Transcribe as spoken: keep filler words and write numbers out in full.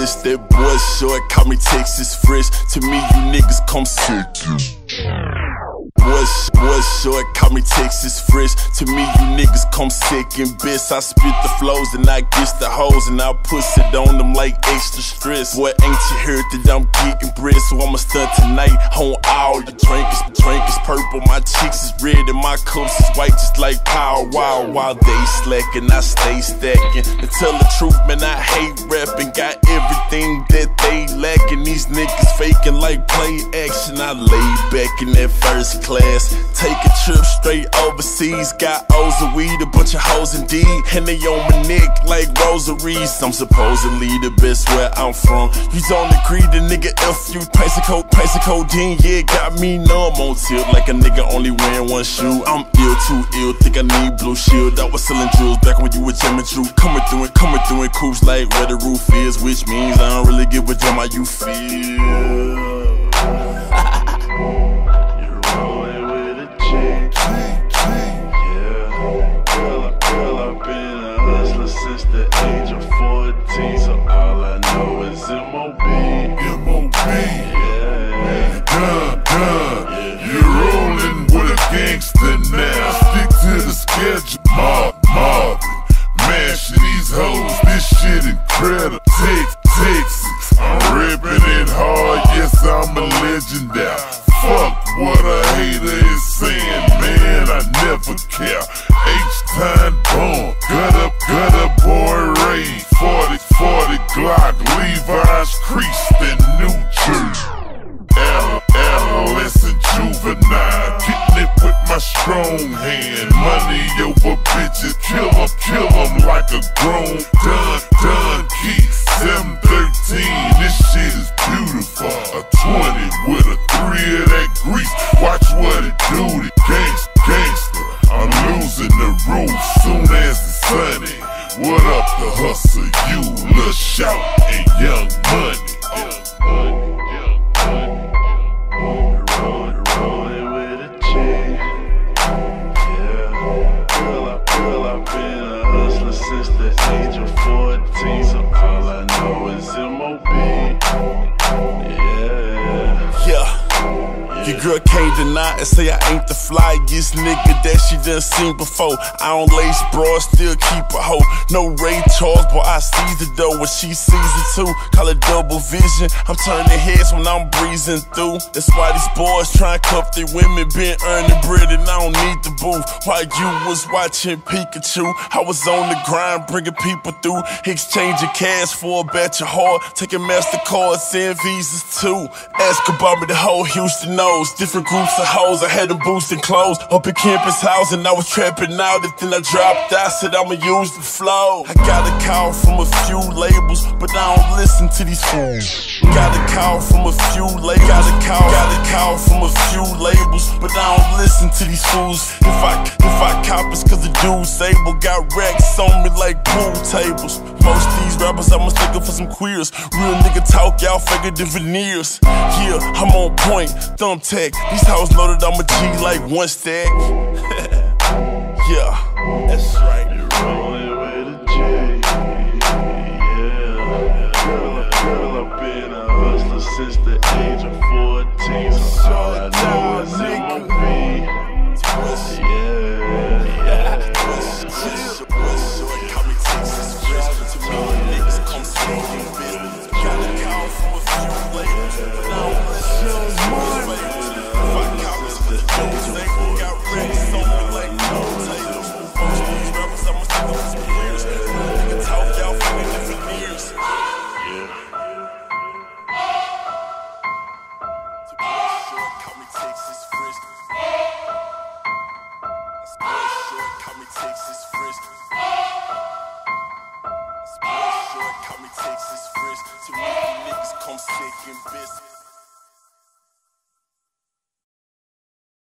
wrist. That boy short, call me Texas Fresh. To me, you niggas come second. Boy, boy short, call me Texas Fresh. To me, you niggas come second best. I spit the flows and I get the hoes and I push it on them like extra stress. Boy, ain't you heard that I'm getting bread? So I'ma stunt tonight on all the drink is, drink is purple, my cheeks is red and my cups is white just like Power Wow. While they slacking, I stay stacking. To tell the truth, man, I hate rapping. Got everything that they lacking. These niggas faking like play action. I lay back in that first class, take a trip straight overseas. Got O's of weed, a bunch of hoes indeed, and they on my neck like rosaries. I'm supposedly the best where I'm from. You don't agree, the nigga F you. Pace of coke, pace of codeine, yeah, got me numb on tip like a nigga only wearing one shoe. I'm ill, too ill, think I need blue shield. I was selling jewels back when you were jamming Drew. Coming through and coming through in coops like where the roof is, which means I don't really give a damn how you feel. Since the age of fourteen, so all I know is M O B. M O B, yeah. Done, done. Yeah. You're rolling with a gangster now. Stick to the schedule. Mob, mob, mashing these hoes. This shit incredible. Tex, Texas, I'm ripping it hard. Yes, I'm a legend now. Fuck what a hater is saying, man. I never care. H-time bomb, gutter, gutter boy Ray. forty, forty Glock, Levi's creased in New Jersey. Adolescent juvenile, getting it with my strong hand. Money over bitches, kill 'em, kill 'em like a grown. Done, done, keep seven thirteen. This shit is beautiful. A twenty with a three of that grease. Watch what it do to gangsta, gangsta. I'm losing the roof soon as it's sunny. What up the hustle, you, Lil Shout and Young Money. Young Money, Young Money. Rollin', rollin' with a chick. Yeah, girl, I, girl, I've been a hustler since the age of fourteen, so all I know is M O B. Yeah, Yeah. Your girl can't deny and say I ain't the flyest nigga that she done seen before. I don't lace bras, still keep a hoe. No Ray Charles, but I see the dough when she sees it too. Call it double vision. I'm turning heads when I'm breezing through. That's why these boys try and cuff their women. Been earning bread and I don't need the booth. While you was watching Pikachu, I was on the grind bringing people through. Exchanging cash for a batch of hard. Taking MasterCards, send visas too. Ask about me, the whole Houston knows. Different groups of hoes, I had them boosting clothes. Up in campus house and I was trapping out. And then I dropped out, said I'ma use the flow. I got a call from a few labels, but I don't listen to these fools. Got a call from a few labels. Got a call, got a call from a few labels, but I don't listen to these fools. If I if I cop it's cause the dude's able. Got racks on me like pool tables. Most these rappers I'm mistaken for some queers. Real nigga talk, y'all figured the veneers. Yeah, I'm on point, thumbtack. These hoes know that I'm a G like one stack. Yeah, that's right. you're rollin' with a chick. Yeah, girl, girl, I've been a hustler since the age of fourteen, so all I know is M O B. Texas Fresh, to me, niggas come second best.